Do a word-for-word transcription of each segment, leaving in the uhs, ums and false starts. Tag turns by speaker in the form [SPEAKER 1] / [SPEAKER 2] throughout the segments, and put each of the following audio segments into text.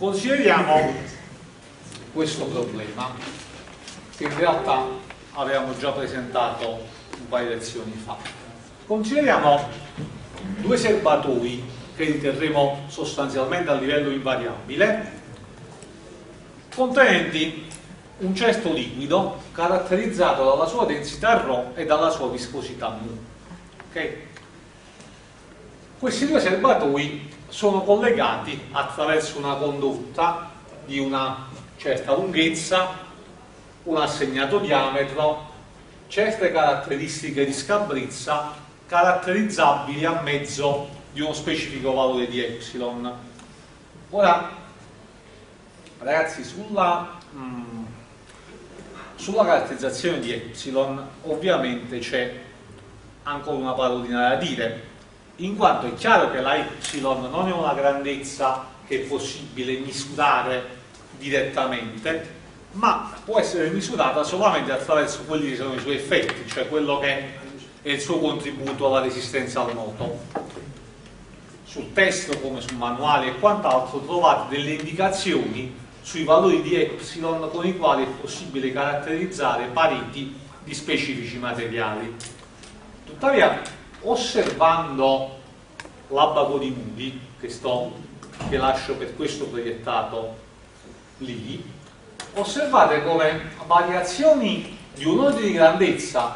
[SPEAKER 1] Consideriamo questo problema che in realtà avevamo già presentato un paio di lezioni fa. Consideriamo due serbatoi che riterremo sostanzialmente a livello invariabile, contenenti un cesto liquido caratterizzato dalla sua densità ρ e dalla sua viscosità μ. Okay? Questi due serbatoi sono collegati attraverso una condotta di una certa lunghezza, un assegnato diametro, certe caratteristiche di scabrizza caratterizzabili a mezzo di uno specifico valore di epsilon. Ora, ragazzi, sulla, mh, sulla caratterizzazione di epsilon ovviamente c'è ancora una parolina da dire, in quanto è chiaro che la epsilon non è una grandezza che è possibile misurare direttamente, ma può essere misurata solamente attraverso quelli che sono i suoi effetti, cioè quello che è il suo contributo alla resistenza al moto. Sul testo, come sul manuale e quant'altro, trovate delle indicazioni sui valori di epsilon con i quali è possibile caratterizzare pareti di specifici materiali. Tuttavia, osservando l'abaco di Moody, che, sto, che lascio per questo proiettato lì, osservate come variazioni di un ordine di grandezza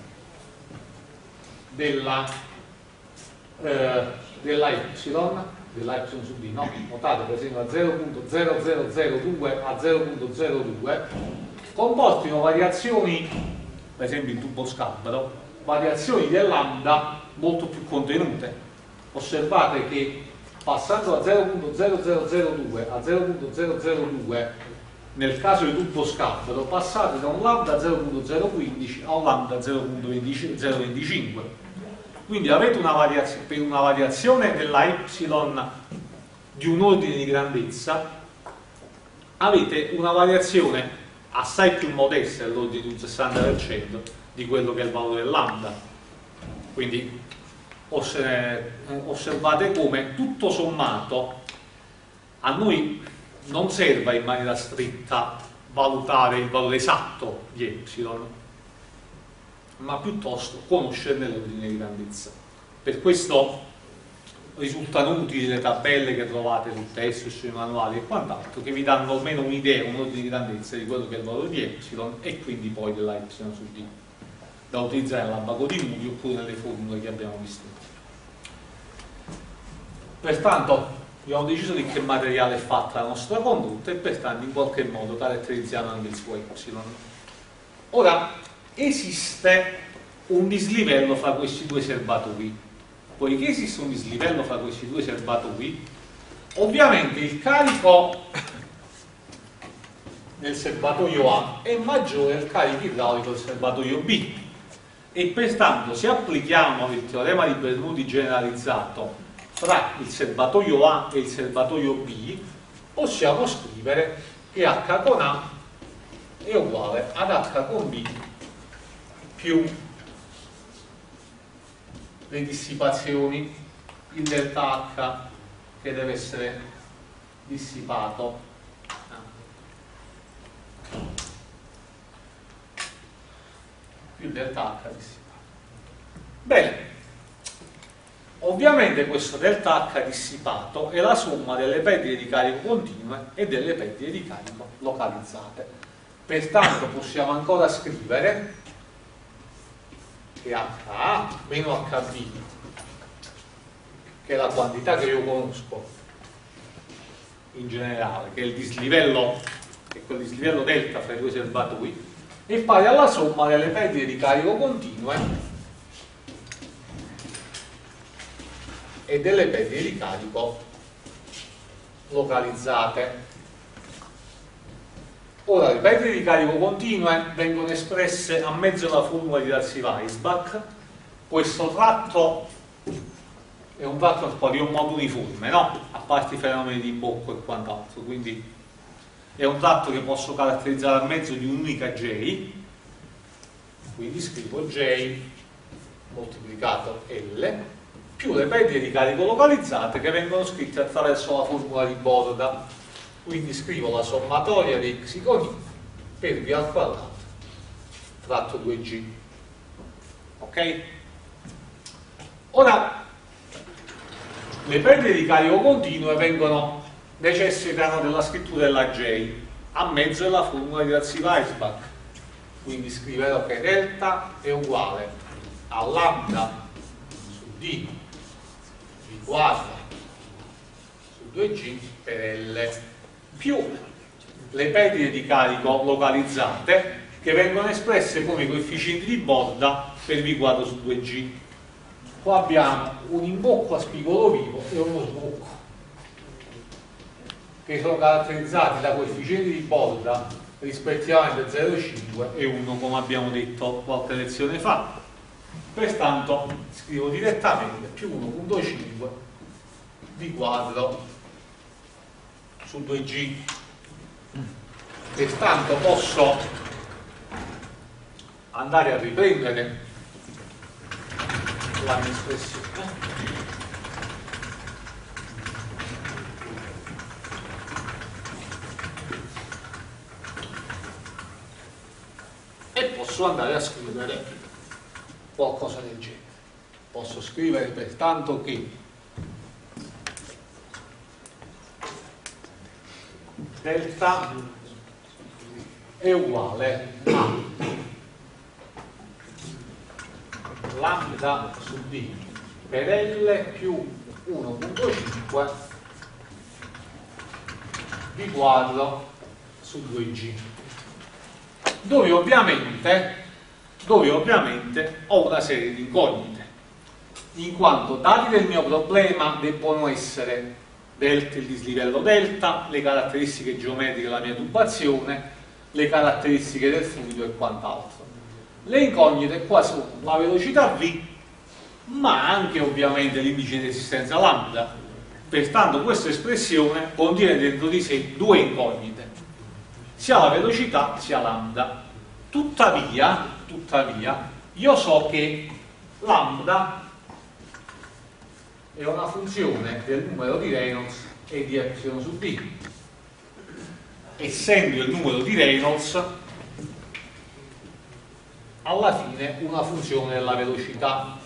[SPEAKER 1] della, eh, della epsilon, della epsilon sub d, no? Notate per esempio da zero virgola zero zero zero due a zero virgola zero due comportino variazioni, per esempio in tubo scabro, variazioni del lambda molto più contenute. Osservate che passando da zero virgola zero zero zero due a zero virgola zero zero due nel caso di tubo scabro passate da un lambda zero virgola zero quindici a un lambda zero virgola zero venticinque, quindi avete una variazione, per una variazione della epsilon di un ordine di grandezza avete una variazione assai più modesta dell'ordine di un sessanta per cento di quello che è il valore del lambda. Quindi osservate come tutto sommato a noi non serva in maniera stretta valutare il valore esatto di epsilon, ma piuttosto conoscerne l'ordine di grandezza. Per questo risultano utili le tabelle che trovate sul testo, sui manuali e quant'altro, che vi danno almeno un'idea, un ordine di grandezza di quello che è il valore di epsilon e quindi poi della epsilon su d, da utilizzare nell'abaco di Moody oppure nelle formule che abbiamo visto. Pertanto abbiamo deciso di che materiale è fatta la nostra condotta e pertanto in qualche modo caratterizziamo anche il suo epsilon. Ora, esiste un dislivello fra questi due serbatoi. Poiché esiste un dislivello fra questi due serbatoi, ovviamente il carico nel serbatoio A è maggiore del carico idraulico del serbatoio B e pertanto se applichiamo il teorema di Bernoulli generalizzato fra il serbatoio A e il serbatoio B possiamo scrivere che H con A è uguale ad H con B più le dissipazioni, il delta H che deve essere dissipato più delta H dissipato. Bene, ovviamente questo delta H dissipato è la somma delle perdite di carico continue e delle perdite di carico localizzate. Pertanto possiamo ancora scrivere che H A meno H B, che è la quantità che io conosco in generale, che è il dislivello, che è quel dislivello delta fra i due serbatoi, è pari alla somma delle perdite di carico continue e delle perdite di carico localizzate. Ora, le perdite di carico continue vengono espresse a mezzo della formula di Darcy-Weisbach. Questo tratto è un tratto un po' di un modo uniforme, no? A parte i fenomeni di imbocco e quant'altro, quindi è un tratto che posso caratterizzare a mezzo di un'unica J, quindi scrivo J moltiplicato L più le perdite di carico localizzate che vengono scritte attraverso la formula di Borda. quindi scrivo la sommatoria dei x con y per v al quadrato fratto due g. Ok? Ora le perdite di carico continue vengono necessitano della scrittura della J a mezzo della formula di Razzi-Weisbach, quindi scriverò che delta è uguale a lambda su d v quadra su due g per L più le perdite di carico localizzate che vengono espresse come coefficienti di borda per v quadro su due g. Qua abbiamo un imbocco a spigolo vivo e uno sbocco che sono caratterizzati da coefficienti di borda rispettivamente zero virgola cinque e uno, come abbiamo detto qualche lezione fa. Pertanto scrivo direttamente più uno virgola cinque v quadro su due g. Pertanto posso andare a riprendere la mia espressione e posso andare a scrivere qualcosa del genere. Posso scrivere pertanto che delta è uguale a lambda su d per L più uno virgola cinque v quadro su due g, dove ovviamente, dove ovviamente ho una serie di incognite, in quanto dati del mio problema debbono essere delta, il dislivello delta, le caratteristiche geometriche della mia tubazione, le caratteristiche del fluido e quant'altro. Le incognite qua sono la velocità v, ma anche ovviamente l'indice di resistenza lambda. Pertanto questa espressione contiene dentro di sé due incognite, sia la velocità sia lambda. Tuttavia, tuttavia io so che lambda è una funzione del numero di Reynolds e di epsilon su d. Essendo il numero di Reynolds alla fine una funzione della velocità.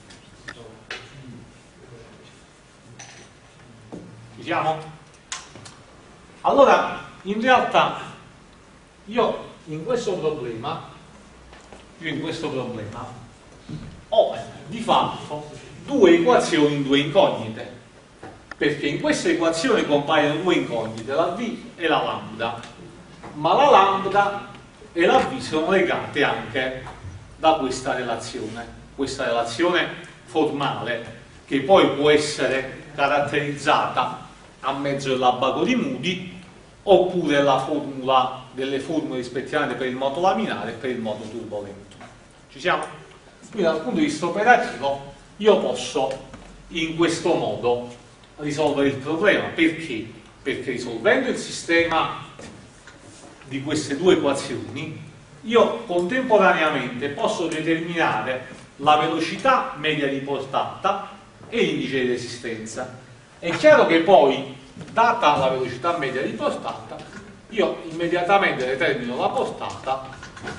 [SPEAKER 1] Ci siamo? Allora, in realtà io in questo problema io in questo problema ho di fatto due equazioni in due incognite, perché in questa equazione compaiono due incognite, la v e la lambda, ma la lambda e la v sono legate anche da questa relazione, questa relazione formale che poi può essere caratterizzata a mezzo dell'abaco di Moody oppure la formula delle formule rispettivamente per il moto laminare e per il moto turbolento. Ci siamo? Quindi dal punto di vista operativo io posso in questo modo risolvere il problema. Perché? Perché risolvendo il sistema di queste due equazioni io contemporaneamente posso determinare la velocità media di portata e l'indice di resistenza. È chiaro che poi, data la velocità media di portata, io immediatamente determino la portata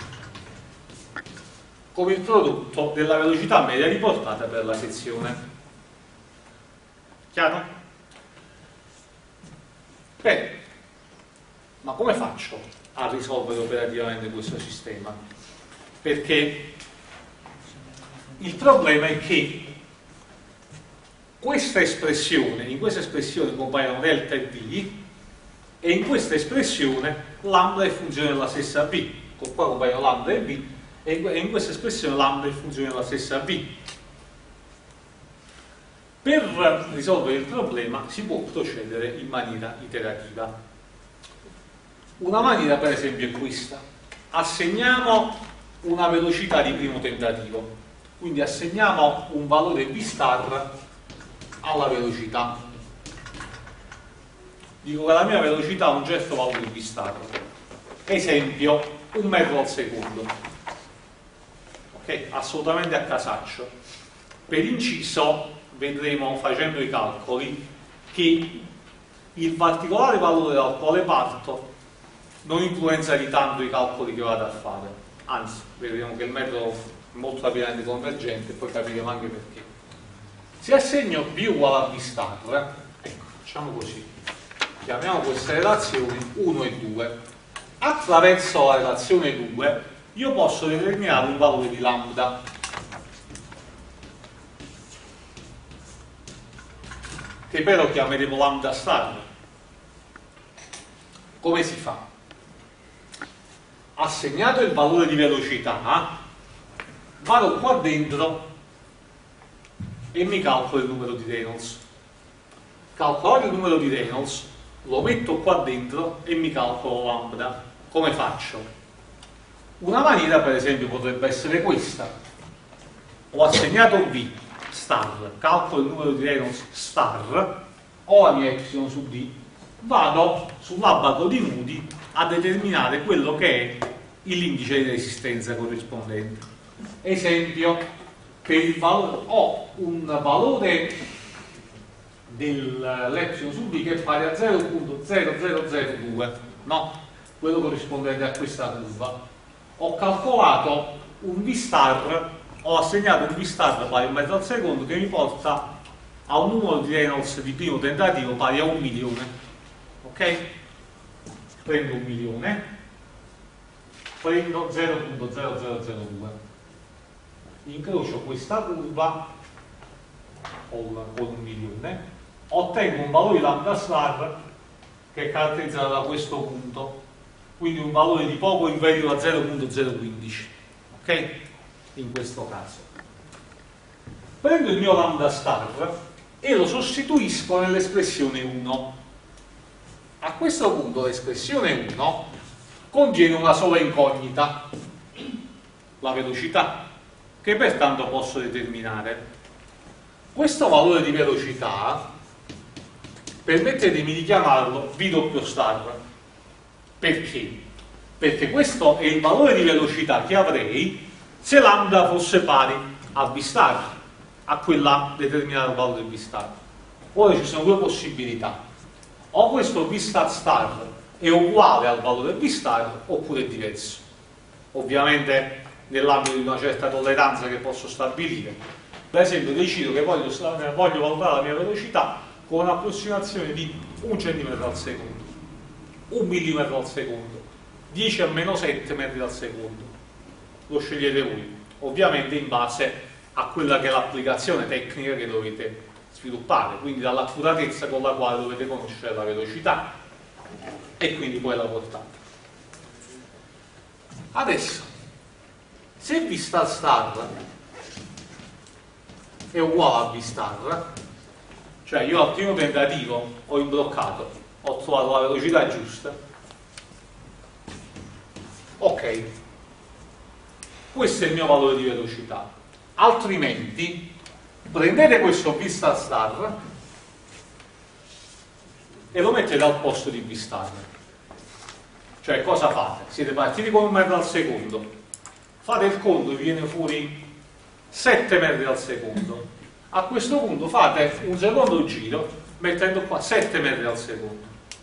[SPEAKER 1] come il prodotto della velocità media di portata per la sezione. Chiaro? Bene, ma come faccio a risolvere operativamente questo sistema? Perché il problema è che questa espressione, in questa espressione compaiono delta e v, e in questa espressione lambda è funzione della stessa v, qua compaiono lambda e v, e in questa espressione lambda è funzione della stessa v. Per risolvere il problema si può procedere in maniera iterativa. Una maniera per esempio è questa: assegniamo una velocità di primo tentativo, quindi assegniamo un valore v star alla velocità. Dico che la mia velocità ha un certo valore v star, esempio un metro al secondo, ok? Assolutamente a casaccio. Per inciso vedremo facendo i calcoli che il particolare valore dal quale parto non influenza di tanto i calcoli che vado a fare, anzi vedremo che il metodo è molto rapidamente convergente e poi capiremo anche perché. Se assegno b uguale a b star, eh, ecco, facciamo così, chiamiamo queste relazioni uno e due. Attraverso la relazione due io posso determinare un valore di lambda che però chiameremo lambda star. Come si fa? Assegnato il valore di velocità, vado qua dentro e mi calcolo il numero di Reynolds. Calcolare il numero di Reynolds, lo metto qua dentro e mi calcolo lambda. Come faccio? Una maniera, per esempio, potrebbe essere questa. Ho assegnato B star, calcolo il numero di Reynolds star, ho la mia epsilon su D, vado sull'abaco di nudi a determinare quello che è l'indice di resistenza corrispondente. Esempio, per il valore, ho un valore dell'epsilon su D che è pari a zero virgola zero zero zero due, no? Quello corrispondente a questa curva. Ho calcolato un V star, ho assegnato un V star pari a un metro al secondo che mi porta a un numero di Reynolds di primo tentativo pari a un milione. Ok? Prendo un milione, prendo zero virgola zero zero zero due, incrocio questa curva con un milione, ottengo un valore di lambda star che è caratterizzato da questo punto, quindi un valore di poco inferiore a zero virgola zero quindici, ok? In questo caso prendo il mio lambda star e lo sostituisco nell'espressione uno. A questo punto l'espressione uno contiene una sola incognita, la velocità, che pertanto posso determinare. Questo valore di velocità permettetemi di chiamarlo V doppio star. Perché? Perché questo è il valore di velocità che avrei se lambda fosse pari a V star, a quella determinata valore di V star. Ora ci sono due possibilità: o questo V star star è uguale al valore V star oppure è diverso. Ovviamente nell'ambito di una certa tolleranza che posso stabilire. Per esempio decido che voglio, voglio valutare la mia velocità con un'approssimazione di un centimetro al secondo, un millimetro al secondo, dieci a meno sette metri al secondo. Lo scegliete voi, ovviamente in base a quella che è l'applicazione tecnica che dovete sviluppare, quindi dall'accuratezza con la quale dovete conoscere la velocità e quindi poi la portata. Adesso, se V star star è uguale a V star, cioè io al primo tentativo ho imbloccato, ho trovato la velocità giusta, ok, questo è il mio valore di velocità. Altrimenti prendete questo V star star e lo mettete al posto di V star. Cioè cosa fate? Siete partiti con un metro al secondo, fate il conto, vi viene fuori sette metri al secondo. A questo punto fate un secondo giro mettendo qua sette metri al secondo.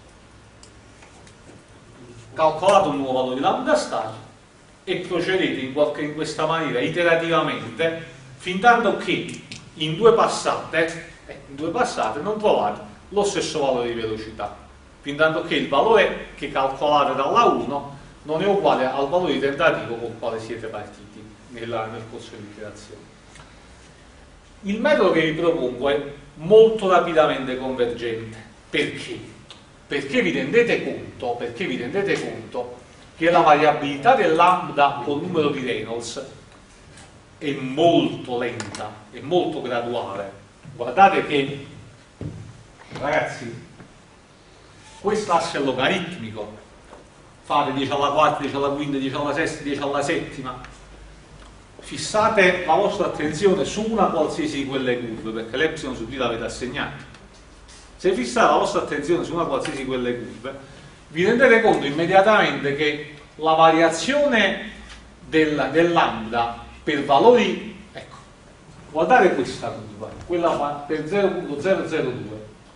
[SPEAKER 1] Calcolate un nuovo valore di lambda star e procedete in, qualche, in questa maniera iterativamente fin tanto che in due passate, eh, in due passate non trovate lo stesso valore di velocità, fin tanto che il valore che calcolate dalla uno non è uguale al valore di tentativo con il quale siete partiti nella, nel corso di iterazione. Il metodo che vi propongo è molto rapidamente convergente. Perché? Perché vi rendete conto, perché vi rendete conto che la variabilità del lambda col numero di Reynolds è molto lenta, è molto graduale. Guardate che, ragazzi, questo asse è logaritmico, fate dieci alla quarta, dieci alla quinta, dieci alla sesta, dieci alla settima. Fissate la vostra attenzione su una qualsiasi di quelle curve, perché l'epsilon su D l'avete assegnato. Se fissate la vostra attenzione su una qualsiasi di quelle curve, vi rendete conto immediatamente che la variazione del, del lambda per valori, ecco, guardate questa curva, quella per zero virgola zero zero due,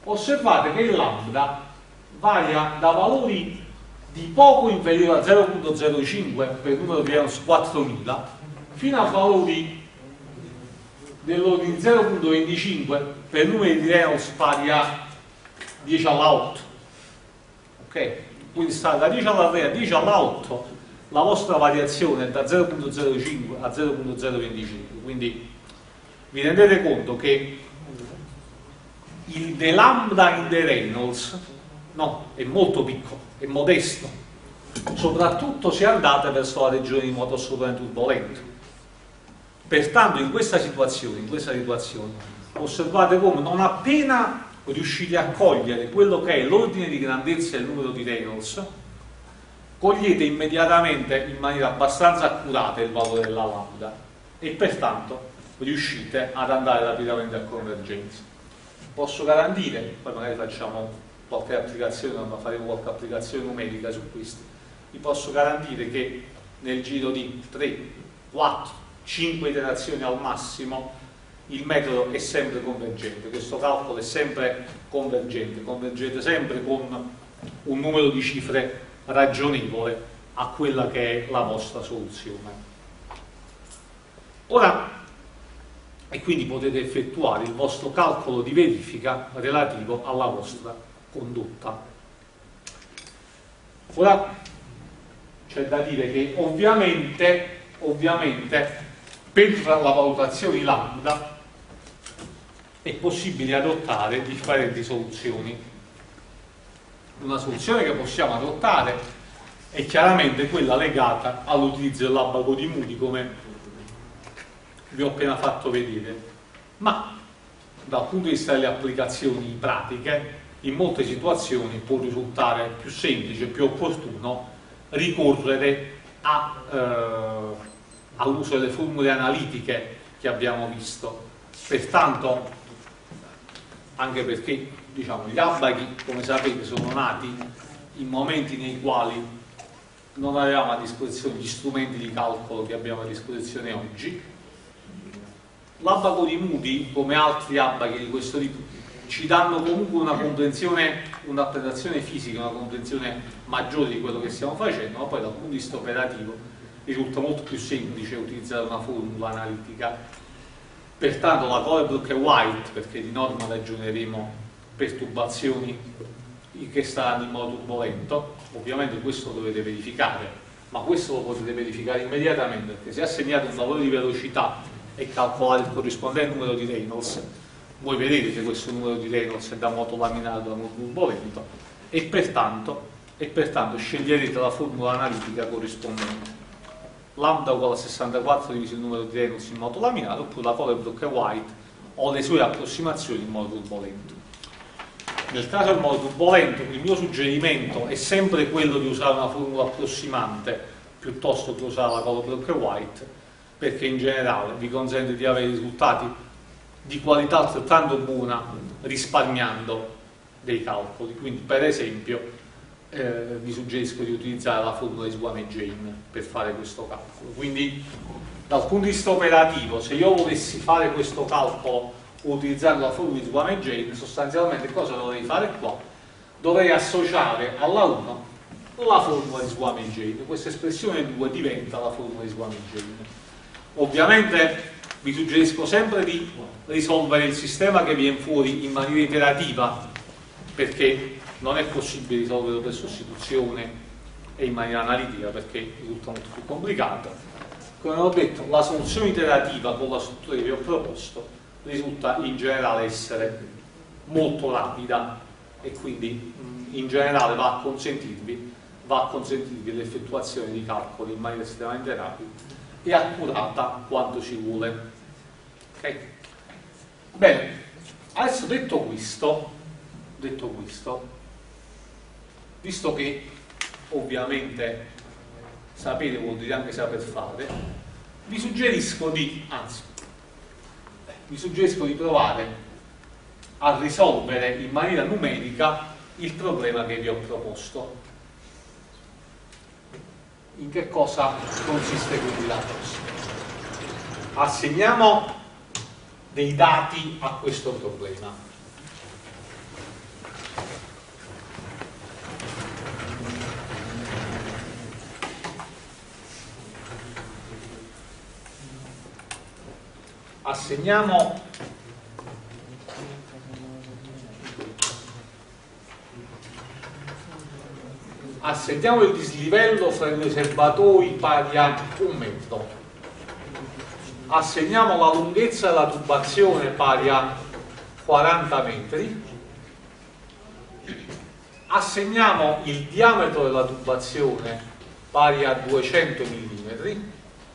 [SPEAKER 1] osservate che il lambda varia da valori di poco inferiore a zero virgola zero cinque per il numero di Reynolds quattromila fino a valori dell'ordine di zero virgola venticinque per il numero di Reynolds pari a dieci alla otto. Ok? Quindi sta da dieci alla tre a dieci alla otto, la vostra variazione è da zero virgola zero cinque a zero virgola zero venticinque. Quindi vi rendete conto che il de lambda in de Reynolds no, è molto piccolo, è modesto, soprattutto se andate verso la regione di moto assolutamente turbolento. Pertanto in questa situazione, in questa situazione osservate come non appena riuscite a cogliere quello che è l'ordine di grandezza del numero di Reynolds, cogliete immediatamente in maniera abbastanza accurata il valore della lambda e pertanto riuscite ad andare rapidamente a convergenza. Posso garantire, poi magari facciamo qualche applicazione, ma faremo qualche applicazione numerica su questo, vi posso garantire che nel giro di tre, quattro, cinque iterazioni al massimo il metodo è sempre convergente, questo calcolo è sempre convergente, convergete sempre con un numero di cifre ragionevole a quella che è la vostra soluzione. Ora, e quindi potete effettuare il vostro calcolo di verifica relativo alla vostra condotta. Ora c'è da dire che ovviamente, ovviamente per la valutazione lambda è possibile adottare differenti soluzioni. Una soluzione che possiamo adottare è chiaramente quella legata all'utilizzo dell'abaco di Moody, come vi ho appena fatto vedere, ma dal punto di vista delle applicazioni pratiche in molte situazioni può risultare più semplice, più opportuno ricorrere a, eh, all'uso delle formule analitiche che abbiamo visto. Pertanto, anche perché diciamo, gli abachi, come sapete, sono nati in momenti nei quali non avevamo a disposizione gli strumenti di calcolo che abbiamo a disposizione oggi. L'abaco di Moody, come altri abachi di questo tipo, ci danno comunque una comprensione, un'applicazione fisica, una comprensione maggiore di quello che stiamo facendo, ma poi dal punto di vista operativo risulta molto più semplice utilizzare una formula analitica. Pertanto la Colebrook e White, perché di norma ragioneremo perturbazioni che saranno in modo turbolento, ovviamente questo lo dovete verificare, ma questo lo potete verificare immediatamente, perché se assegnate un valore di velocità e calcolate il corrispondente numero di Reynolds, voi vedete che questo numero di Reynolds è da moto laminato, da moto turbolento, e pertanto, e pertanto sceglierete la formula analitica corrispondente. Lambda uguale a sessantaquattro diviso il numero di Reynolds in moto laminato, oppure la Colebrook e White o le sue approssimazioni in modo turbolento. Nel caso del modo turbolento, il mio suggerimento è sempre quello di usare una formula approssimante piuttosto che usare la Colebrook e White, perché in generale vi consente di avere risultati di qualità altrettanto buona risparmiando dei calcoli. Quindi, per esempio, eh, vi suggerisco di utilizzare la formula di Swan e Jane per fare questo calcolo. Quindi, dal punto di vista operativo, se io volessi fare questo calcolo utilizzando la formula di Swan e Jane, sostanzialmente cosa dovrei fare qua? Dovrei associare alla uno la formula di Swan e Jane. Questa espressione due diventa la formula di Swan e Jane. Ovviamente vi suggerisco sempre di risolvere il sistema che viene fuori in maniera iterativa, perché non è possibile risolverlo per sostituzione e in maniera analitica, perché risulta molto più complicato. Come ho detto, la soluzione iterativa con la struttura che vi ho proposto risulta in generale essere molto rapida e quindi in generale va a consentirvi, va a consentirvi l'effettuazione di calcoli in maniera estremamente rapida e accurata quanto ci vuole. Okay. Bene, adesso detto questo, detto questo, visto che ovviamente sapete vuol dire anche saper fare, vi suggerisco di, anzi, vi suggerisco di provare a risolvere in maniera numerica il problema che vi ho proposto. In che cosa consiste quindi la cosa? Assegniamo dei dati a questo problema. assegniamo assegniamo il dislivello fra i due serbatoi pari a un metro, assegniamo la lunghezza della tubazione pari a quaranta metri, assegniamo il diametro della tubazione pari a duecento millimetri,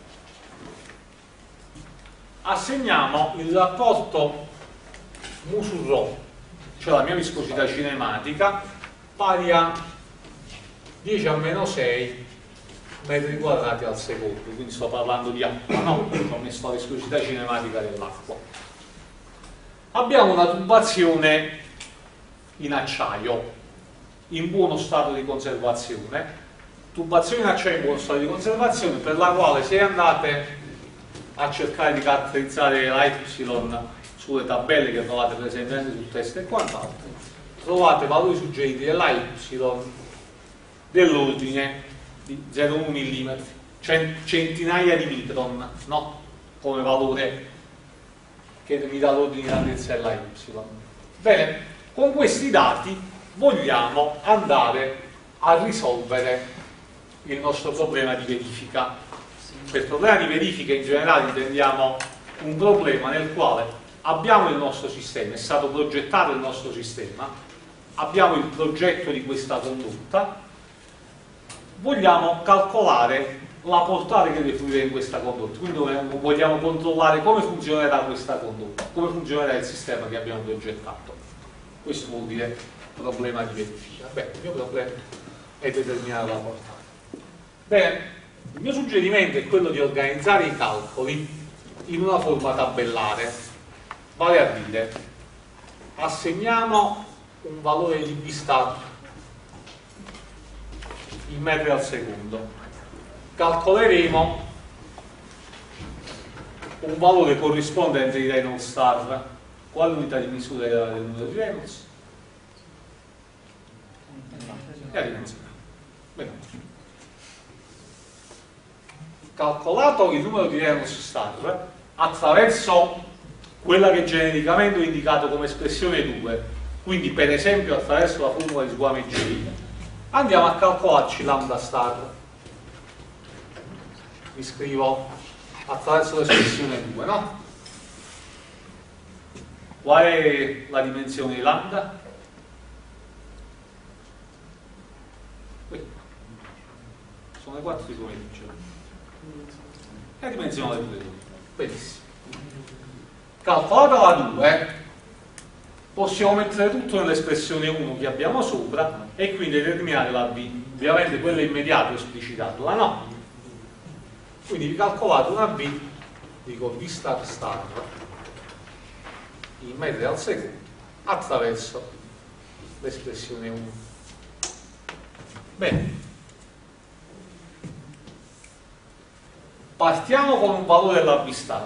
[SPEAKER 1] assegniamo il rapporto mu su rho, cioè la mia viscosità cinematica, pari a dieci a meno sei metri quadrati al secondo, quindi sto parlando di acqua, no? Ho messo la viscosità cinematica dell'acqua. Abbiamo una tubazione in acciaio in buono stato di conservazione, tubazione in acciaio in buono stato di conservazione, per la quale se andate a cercare di caratterizzare la Y sulle tabelle che trovate presenti anche sul test e quant'altro, trovate valori suggeriti della Y dell'ordine di zero virgola uno millimetri, centinaia di micron, no? Come valore che mi dà l'ordine di grandezza della Y. Bene, con questi dati vogliamo andare a risolvere il nostro problema di verifica. Per problema di verifica in generale intendiamo un problema nel quale abbiamo il nostro sistema, è stato progettato il nostro sistema, abbiamo il progetto di questa condotta, vogliamo calcolare la portata che deve fluire in questa condotta, quindi vogliamo controllare come funzionerà questa condotta, come funzionerà il sistema che abbiamo progettato. Questo vuol dire problema di verifica. Beh, il mio problema è determinare la portata. Bene, il mio suggerimento è quello di organizzare i calcoli in una forma tabellare, vale a dire assegniamo un valore di B star in metri al secondo, calcoleremo un valore corrispondente di Reynolds star. Quale unità di misura del numero di Reynolds? È la dimensione. Bene. Calcolato il numero di Reynolds star attraverso quella che genericamente ho indicato come espressione due, quindi per esempio attraverso la formula di Swamy J, andiamo a calcolarci lambda star. Mi scrivo attraverso l'espressione due, no? Qual è la dimensione di lambda? Qui. Sono le quattro di pomeriggio. È la dimensione del due. Benissimo. Calcolata la due, possiamo mettere tutto nell'espressione uno che abbiamo sopra e quindi determinare la B. Ovviamente quella immediata ho esplicitato, la no. Quindi vi calcolate una B, dico B star star in metri al secondo attraverso l'espressione uno. Bene, partiamo con un valore della B star.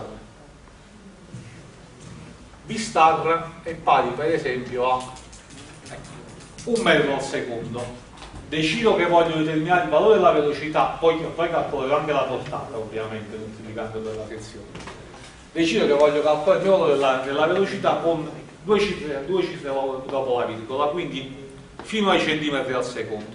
[SPEAKER 1] B star è pari per esempio a un metro al secondo. Decido che voglio determinare il valore della velocità, poi, poi calcolerò anche la portata ovviamente moltiplicando per la sezione. Decido che voglio calcolare il valore della, della velocità con due cifre, due cifre dopo la virgola, quindi fino ai centimetri al secondo.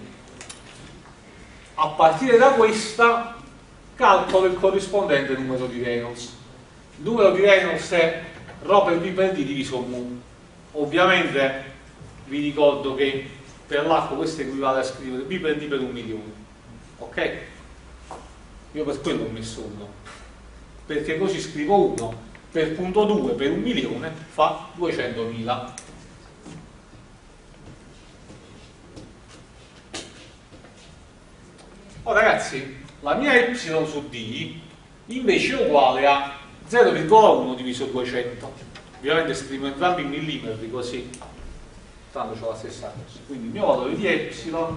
[SPEAKER 1] A partire da questa calcolo il corrispondente numero di Reynolds. Il numero di Reynolds è rho per B per D diviso mu. Ovviamente vi ricordo che per l'acqua questo equivale a scrivere B per D per un milione. Ok? Io per quello ho messo uno, perché così scrivo uno per punto due per un milione fa duecentomila. Oh ragazzi, la mia Y su D invece è uguale a zero virgola uno diviso duecento. Ovviamente scrivo entrambi in millimetri così tanto c'ho la stessa cosa. Quindi il mio valore di Y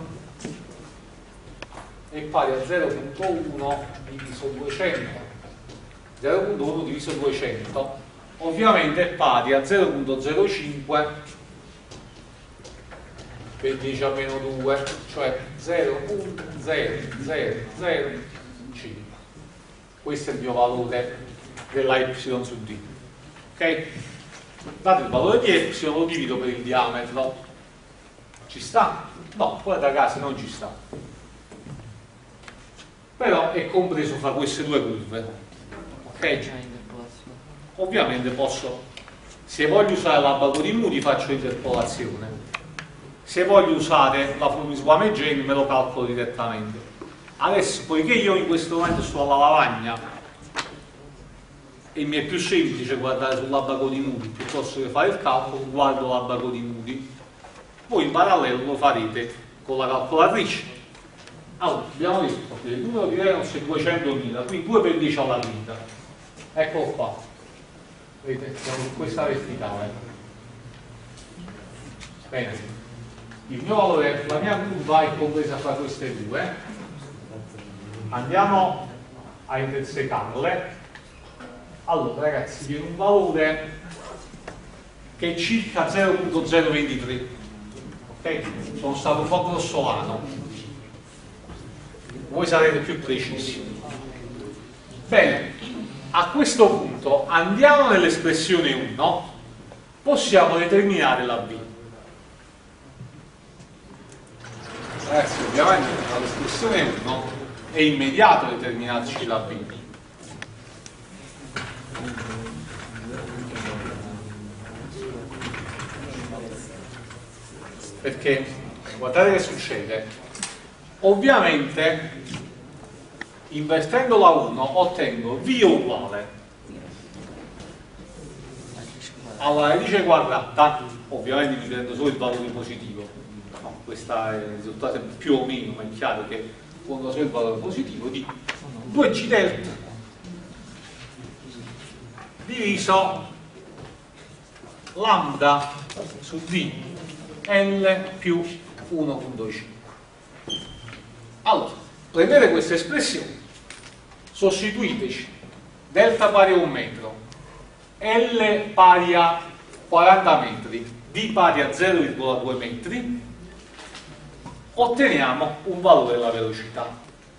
[SPEAKER 1] è pari a zero virgola uno diviso duecento. zero virgola uno diviso duecento ovviamente è pari a zero virgola zero cinque per dieci a meno due, cioè zero virgola zero zero zero cinque. Questo è il mio valore della Y su D. ok? Dato il valore di epsilon lo divido per il diametro, ci sta? No, poi da casa non ci sta, però è compreso fra queste due curve, ok? Ovviamente posso, se voglio usare l'abaco di Moody faccio interpolazione, se voglio usare la formula Swan e Jane me lo calcolo direttamente. Adesso, poiché io in questo momento sto alla lavagna e mi è più semplice guardare sull'abaco di Moody piuttosto che fare il calcolo, guardo l'abaco di Moody, voi in parallelo lo farete con la calcolatrice. Allora, abbiamo detto che il numero di Reynolds è duecentomila, quindi due per dieci alla quinta, eccolo qua, vedete, siamo in questa verticale. Bene, il mio valore, la mia curva è compresa fra queste due, andiamo a intersecarle. Allora ragazzi, viene un valore che è circa zero virgola zero ventitré, ok? Sono stato un po' grossolano, voi sarete più precisi. Bene, a questo punto andiamo nell'espressione uno, possiamo determinare la B. Ragazzi, ovviamente dall'espressione uno è immediato determinarci la B. Perché guardate che succede, ovviamente invertendo la uno ottengo V uguale alla radice quadrata, ovviamente mi prendo solo il valore positivo, no, questa è il risultato più o meno, ma è chiaro che prendo solo il valore positivo di due G delta diviso lambda su D L più uno virgola cinque. Allora, prendete questa espressione, sostituiteci delta pari a un metro, L pari a quaranta metri, D pari a zero virgola due metri, otteniamo un valore della velocità.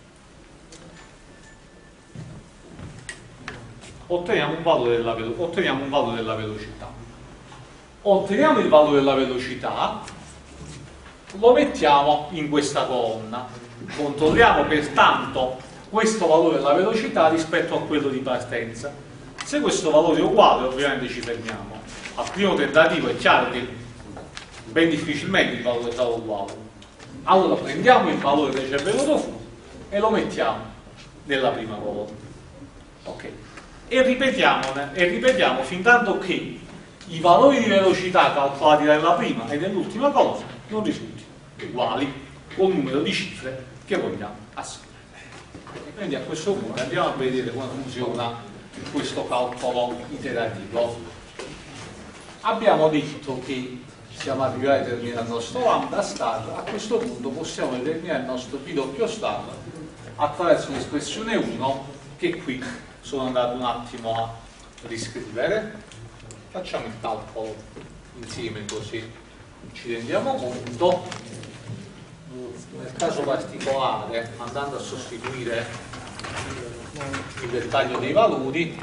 [SPEAKER 1] Otteniamo un valore della, velo otteniamo un valore della velocità. Otteniamo il valore della velocità, lo mettiamo in questa colonna, controlliamo pertanto questo valore della velocità rispetto a quello di partenza. Se questo valore è uguale ovviamente ci fermiamo, al primo tentativo è chiaro che ben difficilmente il valore sarà uguale, allora prendiamo il valore che ci è venuto fuori e lo mettiamo nella prima colonna, ok? E ripetiamo, e ripetiamo fin tanto che i valori di velocità calcolati nella prima e nell'ultima colonna non risultino uguali con il numero di cifre che vogliamo assumere. Quindi a questo punto andiamo a vedere come funziona questo calcolo iterativo. Abbiamo detto che siamo arrivati a determinare il nostro lambda star, a questo punto possiamo determinare il nostro p doppio star attraverso l'espressione uno che qui sono andato un attimo a riscrivere. Facciamo il calcolo insieme così ci rendiamo conto. Nel caso particolare, andando a sostituire il dettaglio dei valori,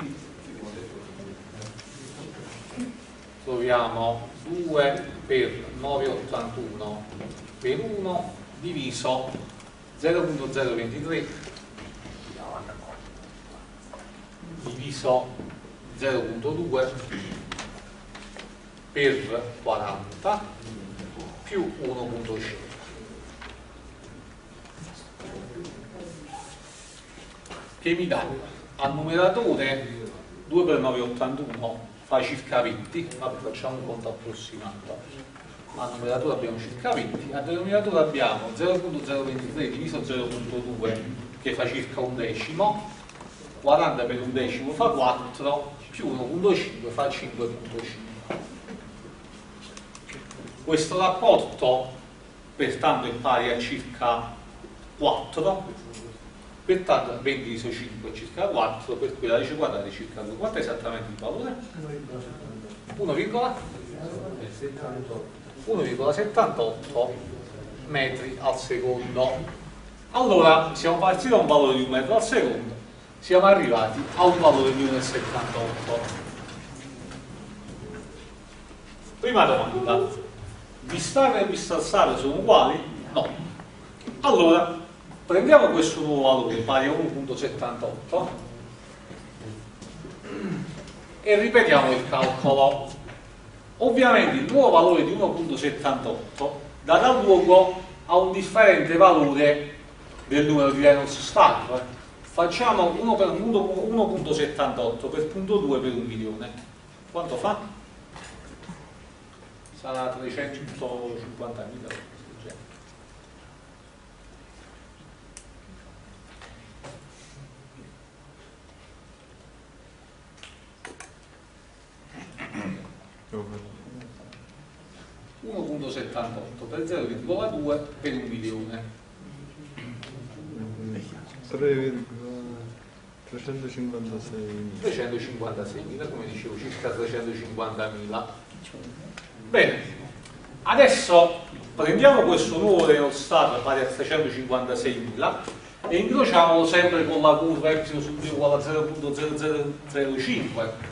[SPEAKER 1] troviamo due per nove virgola ottantuno per uno diviso zero virgola zero ventitré diviso zero virgola due per quaranta più uno virgola cinque. Che mi dà al numeratore due per nove virgola ottantuno fa circa venti, vabbè, facciamo un conto approssimato, al numeratore abbiamo circa venti, al denominatore abbiamo zero virgola zero ventitré diviso zero virgola due che fa circa un decimo, quaranta per un decimo fa quattro, più uno virgola cinque fa cinque virgola cinque. Questo rapporto pertanto è pari a circa quattro, pertanto venti diviso cinque è circa quattro, per cui la radice quadrata è circa due. Quanto è esattamente il valore? uno virgola settantotto metri al secondo. Allora siamo partiti da un valore di un metro al secondo, siamo arrivati a un valore di uno virgola settantotto. Prima domanda: Vstar e Vstar sono uguali? No. Allora, prendiamo questo nuovo valore pari a uno virgola settantotto e ripetiamo il calcolo. Ovviamente il nuovo valore di uno virgola settantotto darà luogo a un differente valore del numero di Reynolds stabile. Facciamo uno virgola settantotto per punto due per un milione. Quanto fa? Sarà trecentocinquantamila. uno virgola settantotto per zero virgola due per un milione. trecentocinquantaseimila, come dicevo, circa trecentocinquantamila. Bene, adesso prendiamo questo nuovo Reynolds star pari a trecentocinquantaseimila e incrociamolo sempre con la curva y su b uguale a zero virgola zero zero zero cinque.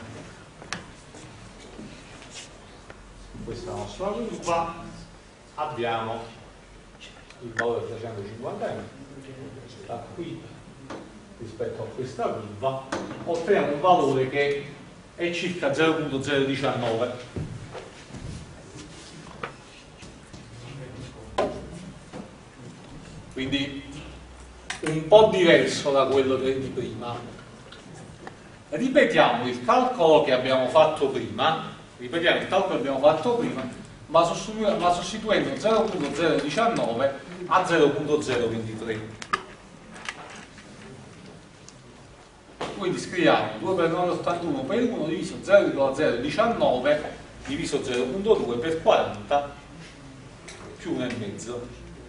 [SPEAKER 1] Questa nostra curva, abbiamo il valore trecentocinquantamila da qui rispetto a questa curva, otteniamo un valore che è circa zero virgola zero diciannove. Quindi un po' diverso da quello di prima. Ripetiamo il calcolo che abbiamo fatto prima. Ripetiamo il calcolo che abbiamo fatto prima, ma sostituendo, ma sostituendo zero virgola zero diciannove a zero virgola zero ventitré. Quindi scriviamo due per novecentoottantuno per uno diviso zero virgola zero diciannove diviso zero virgola due per quaranta più uno e mezzo.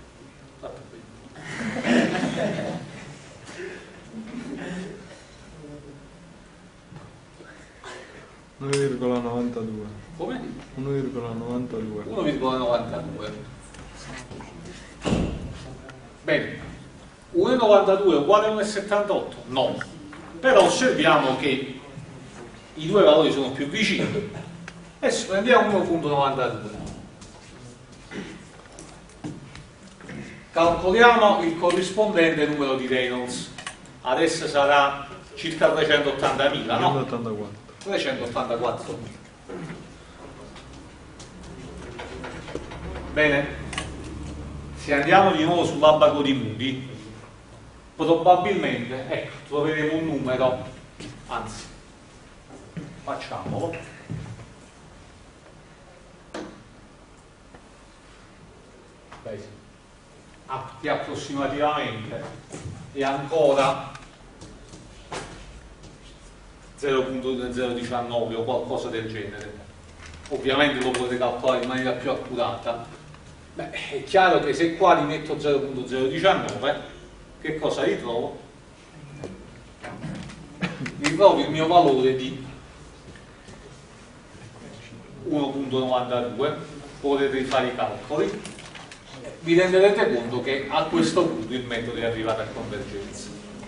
[SPEAKER 2] uno virgola novantadue.
[SPEAKER 1] Come?
[SPEAKER 2] uno virgola novantadue.
[SPEAKER 1] uno virgola novantadue. Bene, uno virgola novantadue uguale a uno virgola settantotto? No. Però osserviamo che i due valori sono più vicini. Adesso prendiamo uno virgola novantadue. Calcoliamo il corrispondente numero di Reynolds. Adesso sarà circa trecentottantamila, no?
[SPEAKER 2] trecentottantaquattro.
[SPEAKER 1] trecentottantaquattro. Bene, se andiamo di nuovo sull'abaco di Moody, probabilmente, ecco, troveremo un numero, anzi, facciamolo. Beh, sì. Ah, che approssimativamente è ancora zero virgola zero diciannove o qualcosa del genere. Ovviamente lo potete calcolare in maniera più accurata. Beh, è chiaro che se qua li metto zero virgola zero diciannove, che cosa ritrovo? Ritrovo il mio valore di uno virgola novantadue. Potete rifare i calcoli. Vi renderete conto che a questo punto il metodo è arrivato a convergenza.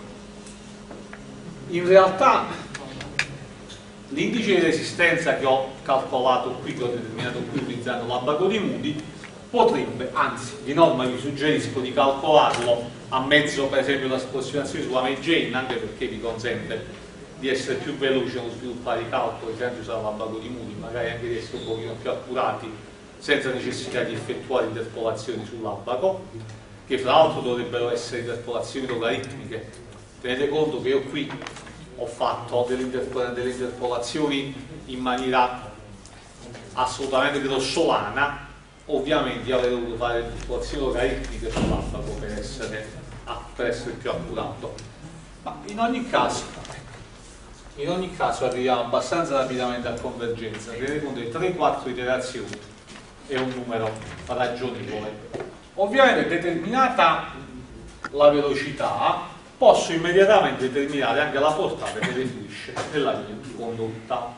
[SPEAKER 1] In realtà l'indice di resistenza che ho calcolato qui, che ho determinato qui utilizzando l'abaco di Moody, potrebbe, anzi di norma vi suggerisco di calcolarlo a mezzo per esempio l'approssimazione sulla Meijane, anche perché vi consente di essere più veloci nello sviluppare i calcoli senza usare l'abaco di Moody, magari anche di essere un pochino più accurati senza necessità di effettuare interpolazioni sull'abaco, che fra l'altro dovrebbero essere interpolazioni logaritmiche. Tenete conto che io qui ho fatto delle, interpol delle interpolazioni in maniera assolutamente grossolana, ovviamente avrei dovuto fare le interpolazioni logaritmiche sull'abaco per essere, ah, per essere più accurato. Ma in ogni caso, in ogni caso arriviamo abbastanza rapidamente a convergenza. Tenete conto che tre quattro iterazioni è un numero ragionevole. Ovviamente determinata la velocità, posso immediatamente determinare anche la portata che defluisce nella linea di condotta.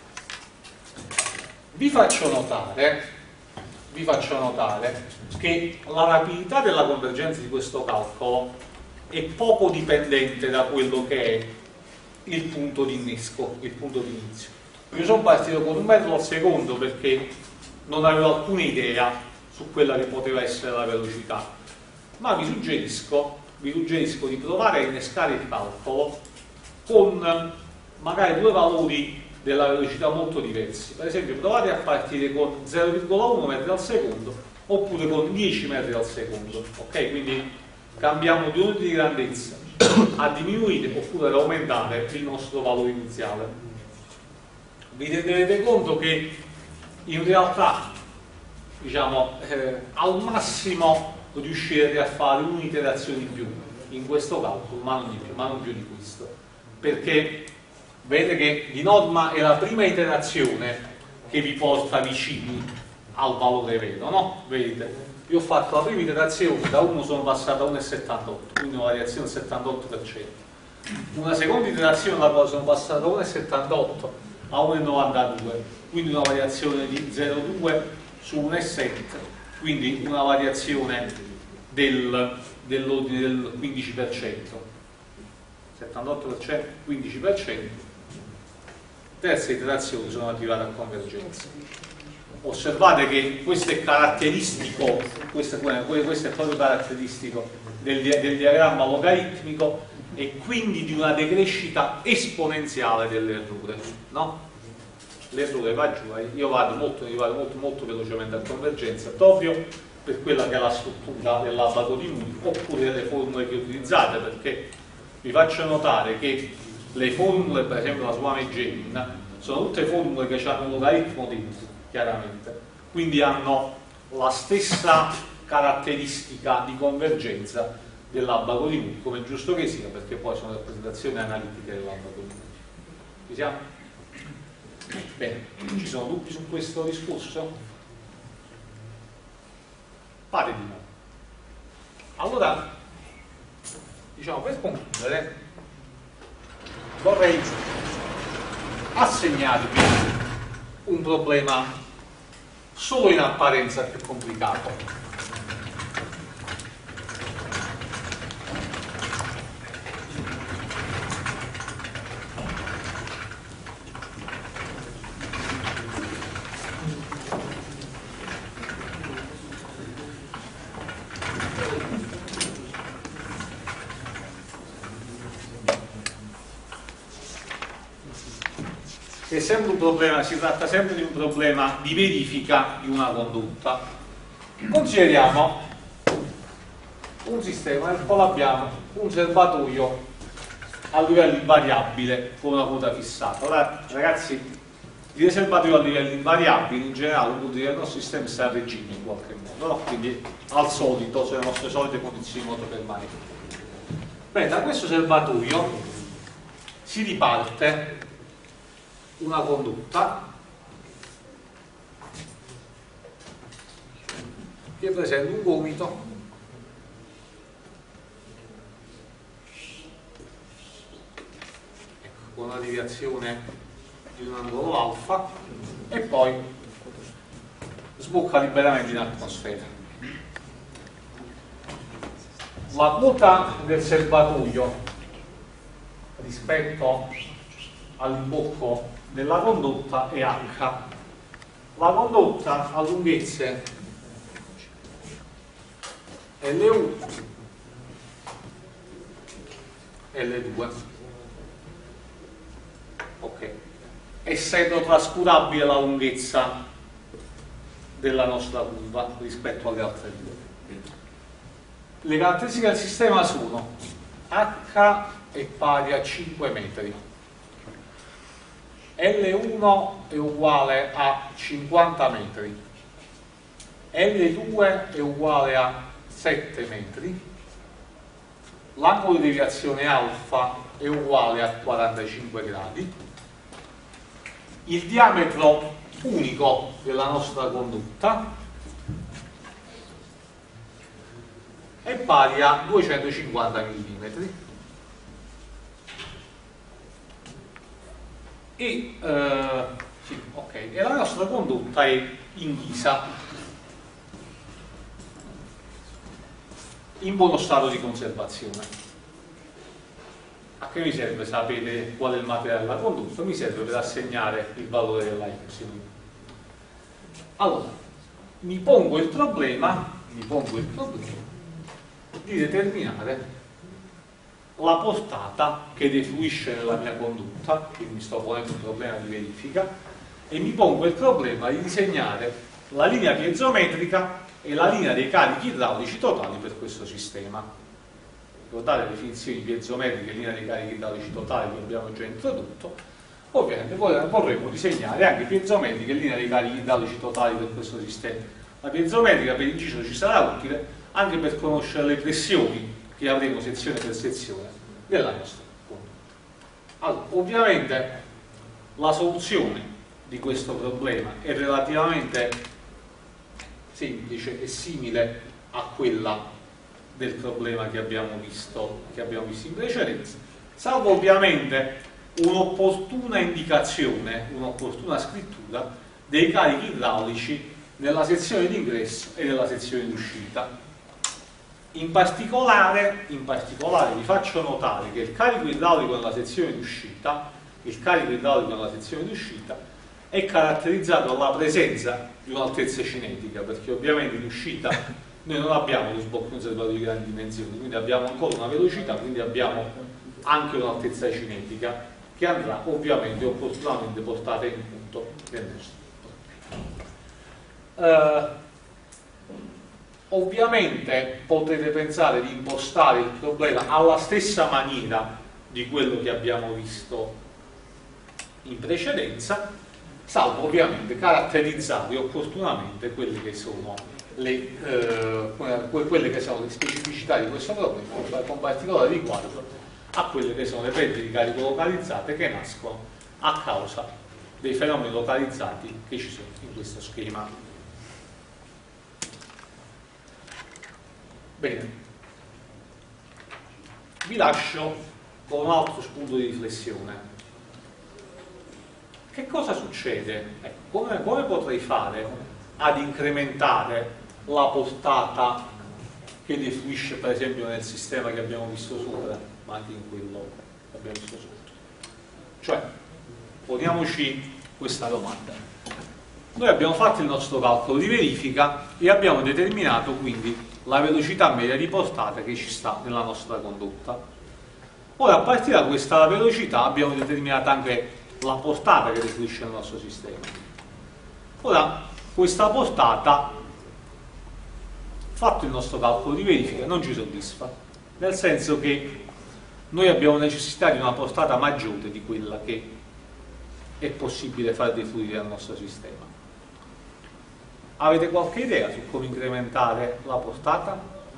[SPEAKER 1] Vi faccio notare, vi faccio notare che la rapidità della convergenza di questo calcolo è poco dipendente da quello che è il punto di innesco, il punto di inizio. Io sono partito con un metro al secondo perché non avevo alcuna idea su quella che poteva essere la velocità, ma vi suggerisco, vi suggerisco di provare a innescare il calcolo con magari due valori della velocità molto diversi. Per esempio provate a partire con zero virgola uno metri al secondo oppure con dieci metri al secondo, ok? Quindi cambiamo di unità di grandezza a diminuire oppure ad aumentare il nostro valore iniziale. Vi renderete conto che in realtà, diciamo, eh, al massimo riuscirete a fare un'iterazione in più in questo calcolo, ma non di più, ma non più di questo, perché vedete che di norma è la prima iterazione che vi porta vicini al valore vero, no? Vedete? Io ho fatto la prima iterazione, da uno sono passato a uno virgola settantotto, quindi una variazione del settantotto per cento. Una seconda iterazione da quale sono passato da uno virgola settantotto a uno virgola novantadue, quindi una variazione di zero virgola due su uno virgola sette, quindi una variazione del, dell'ordine del quindici per cento. settantotto per cento, quindici per cento. Terza iterazione, sono arrivato a convergenza. Osservate che questo è caratteristico, questo è, questo è proprio caratteristico del, del diagramma logaritmico e quindi di una decrescita esponenziale dell'errore, no? L'errore va giù, io vado molto, io vado molto, molto velocemente a convergenza, proprio per quella che è la struttura dell'abaco di Moody oppure delle formule che utilizzate, perché vi faccio notare che le formule, per esempio la Swami-Jain, sono tutte formule che hanno un logaritmo dentro, chiaramente, quindi hanno la stessa caratteristica di convergenza dell'abaco di Moody, come è giusto che sia, perché poi sono rappresentazioni analitiche dell'abaco di Moody. Ci siamo? Bene, ci sono dubbi su questo discorso? Fate di nuovo. Allora, diciamo, per concludere, vorrei assegnarvi un problema solo in apparenza più complicato. È sempre un problema, si tratta sempre di un problema di verifica di una condotta. Consideriamo un sistema nel quale abbiamo un serbatoio a livello invariabile con una quota fissata. Ora, ragazzi, dire serbatoio a livello invariabile in generale vuol dire che il nostro sistema sta a regime in qualche modo, no? Quindi al solito, sulle nostre solite condizioni di moto permanente. Bene, da questo serbatoio si riparte una condotta che presenta un gomito con una deviazione di un angolo alfa e poi sbocca liberamente in atmosfera. La quota del serbatoio rispetto all'imbocco della condotta è H. La condotta ha lunghezze L uno e L due. Ok. Essendo trascurabile la lunghezza della nostra curva rispetto alle altre due. Le caratteristiche del sistema sono H è pari a cinque metri. L uno è uguale a cinquanta metri, L due è uguale a sette metri, l'angolo di deviazione alfa è uguale a quarantacinque gradi, il diametro unico della nostra condotta è pari a duecentocinquanta millimetri. E, eh, sì, okay. E la nostra condotta è in ghisa, in buono stato di conservazione. A che mi serve sapere qual è il materiale della condotta? Mi serve per assegnare il valore della Y. Allora, mi pongo il problema, mi pongo il problema di determinare la portata che defluisce nella mia condotta, quindi mi sto ponendo un problema di verifica, e mi pongo il problema di disegnare la linea piezometrica e la linea dei carichi idraulici totali per questo sistema. Ricordate le definizioni piezometriche e linea dei carichi idraulici totali che abbiamo già introdotto. Ovviamente vorremmo disegnare anche piezometrica e linea dei carichi idraulici totali per questo sistema. La piezometrica per inciso ci sarà utile anche per conoscere le pressioni che avremo sezione per sezione della nostra condotta. Allora, ovviamente la soluzione di questo problema è relativamente semplice e simile a quella del problema che abbiamo visto, che abbiamo visto in precedenza, salvo ovviamente un'opportuna indicazione, un'opportuna scrittura dei carichi idraulici nella sezione d'ingresso e nella sezione d'uscita. In particolare, in particolare vi faccio notare che il carico idraulico nella sezione d'uscita, il carico idraulico nella sezione d'uscita è caratterizzato dalla presenza di un'altezza cinetica, perché ovviamente in uscita noi non abbiamo lo sbocco conservato di grandi dimensioni, quindi abbiamo ancora una velocità, quindi abbiamo anche un'altezza cinetica che andrà ovviamente opportunamente portata in punto nel nostro. Uh, Ovviamente potete pensare di impostare il problema alla stessa maniera di quello che abbiamo visto in precedenza, salvo ovviamente caratterizzare opportunamente quelle che sono le, eh, quelle che sono le specificità di questo problema, con particolare riguardo a quelle che sono le perdite di carico localizzate che nascono a causa dei fenomeni localizzati che ci sono in questo schema. Bene, vi lascio con un altro spunto di riflessione. Che cosa succede? Ecco, come, come potrei fare ad incrementare la portata che defluisce per esempio nel sistema che abbiamo visto sopra, ma anche in quello che abbiamo visto sotto? Cioè, poniamoci questa domanda. Noi abbiamo fatto il nostro calcolo di verifica e abbiamo determinato quindi la velocità media di portata che ci sta nella nostra condotta. Ora, a partire da questa velocità abbiamo determinato anche la portata che defluisce nel nostro sistema. Ora, questa portata, fatto il nostro calcolo di verifica, non ci soddisfa, nel senso che noi abbiamo necessità di una portata maggiore di quella che è possibile far defluire nel nostro sistema. Avete qualche idea su come incrementare la portata?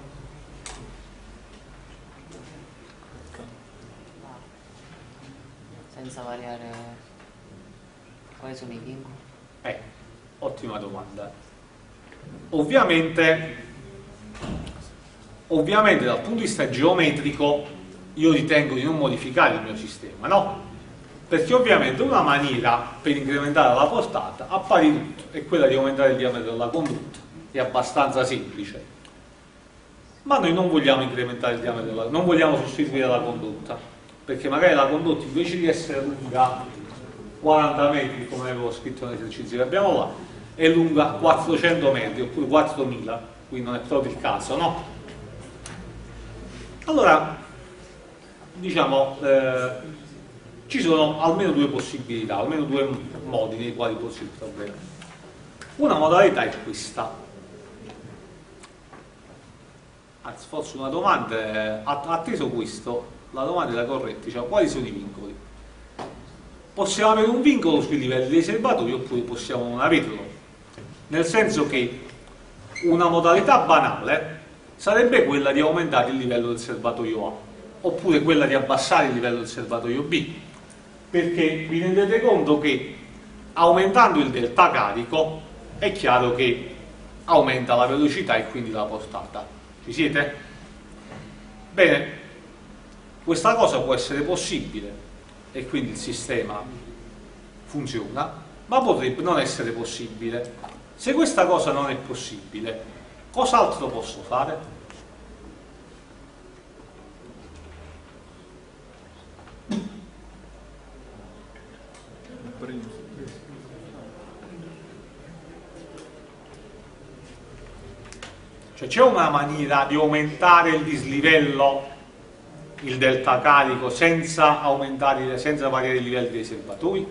[SPEAKER 3] Senza variare. Quali sono i vincoli?
[SPEAKER 1] Eh, ottima domanda. Ovviamente, ovviamente dal punto di vista geometrico io ritengo di non modificare il mio sistema, no? Perché ovviamente una maniera per incrementare la portata, a pari tutto, è quella di aumentare il diametro della condotta. È abbastanza semplice. Ma noi non vogliamo incrementare il diametro della, non vogliamo sostituire la condotta, perché magari la condotta invece di essere lunga quaranta metri, come avevo scritto nell'esercizio che abbiamo là, è lunga quattrocento metri oppure quattromila, quindi non è proprio il caso, no? Allora, diciamo, eh, ci sono almeno due possibilità, almeno due modi nei quali porsi il problema. Una modalità è questa. Anzi, forse una domanda, atteso questo, la domanda è la corretta, diciamo, quali sono i vincoli? Possiamo avere un vincolo sui livelli dei serbatoi oppure possiamo non averlo. Nel senso che una modalità banale sarebbe quella di aumentare il livello del serbatoio A, oppure quella di abbassare il livello del serbatoio B. Perché vi rendete conto che aumentando il delta carico è chiaro che aumenta la velocità e quindi la portata. Ci siete? Bene, questa cosa può essere possibile e quindi il sistema funziona, ma potrebbe non essere possibile. Se questa cosa non è possibile, cos'altro posso fare? Cioè c'è una maniera di aumentare il dislivello, il delta carico, senza aumentare, senza variare i livelli dei serbatoi?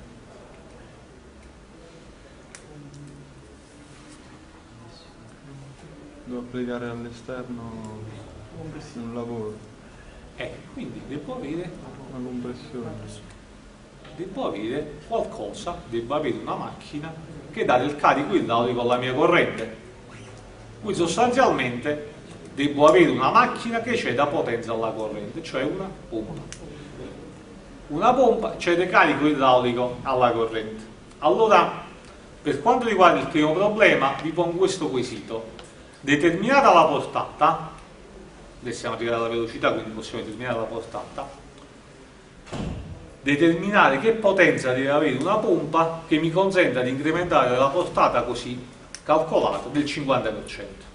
[SPEAKER 2] Devo applicare all'esterno un lavoro,
[SPEAKER 1] Eh, quindi devo avere,
[SPEAKER 2] una compressione.
[SPEAKER 1] devo avere qualcosa, devo avere una macchina che dà del carico idraulico alla mia corrente. Quindi sostanzialmente devo avere una macchina che ceda potenza alla corrente, cioè una pompa. Una pompa cede carico idraulico alla corrente. Allora, per quanto riguarda il primo problema, vi pongo questo quesito. Determinata la portata, adesso siamo arrivati alla velocità, quindi possiamo determinare la portata, determinare che potenza deve avere una pompa che mi consenta di incrementare la portata così calcolata del cinquanta per cento.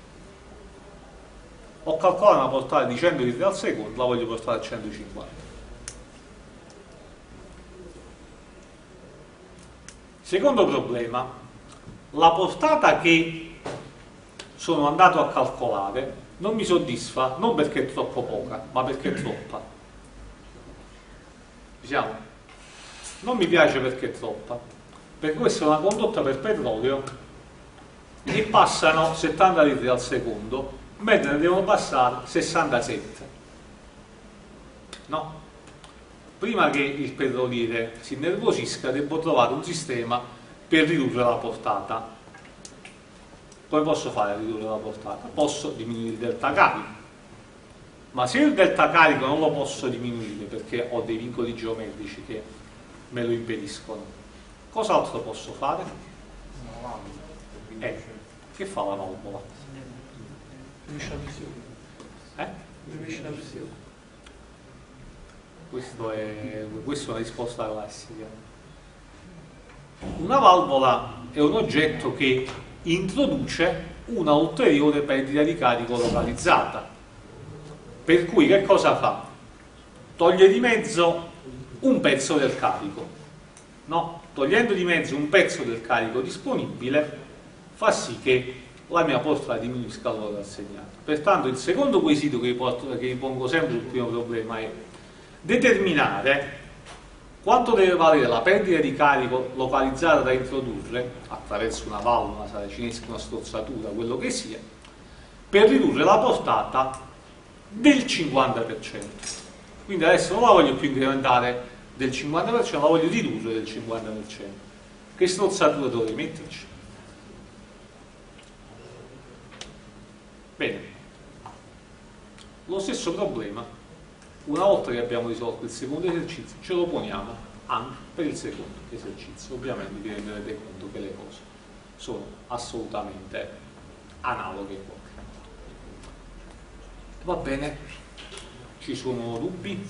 [SPEAKER 1] Ho calcolato una portata di cento litri al secondo, la voglio portare a centocinquanta. Secondo problema, la portata che sono andato a calcolare non mi soddisfa, non perché è troppo poca, ma perché è troppa. Diciamo, non mi piace perché è troppa, perché questa è una condotta per petrolio e passano settanta litri al secondo, mentre ne devono passare sessantasette. No? Prima che il petroliere si innervosisca, devo trovare un sistema per ridurre la portata. Come posso fare a ridurre la portata? Posso diminuire il delta carico, ma se il delta carico non lo posso diminuire perché ho dei vincoli geometrici che me lo impediscono, cos'altro posso fare? Eh, che fa la valvola? Eh? Questo è, questa è una risposta classica. Una valvola è un oggetto che introduce una ulteriore perdita di carico localizzata, per cui che cosa fa? Toglie di mezzo un pezzo del carico, no? Togliendo di mezzo un pezzo del carico disponibile fa sì che la mia portata diminuisca l'ora assegnata. Pertanto il secondo quesito che vi, porto, che vi pongo sempre sul primo problema è determinare quanto deve valere la perdita di carico localizzata da introdurre attraverso una valvola, una saracinesca, una strozzatura, quello che sia, per ridurre la portata del cinquanta per cento. Quindi adesso non la voglio più incrementare del cinquanta per cento, la voglio ridurre del cinquanta per cento. Che strozzatura dovrei metterci? Bene, lo stesso problema, una volta che abbiamo risolto il secondo esercizio, ce lo poniamo anche per il secondo esercizio. Ovviamente vi renderete conto che le cose sono assolutamente analoghe. Va bene, ci sono dubbi?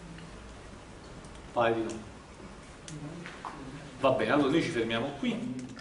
[SPEAKER 1] Pare di no. Va bene, allora noi ci fermiamo qui.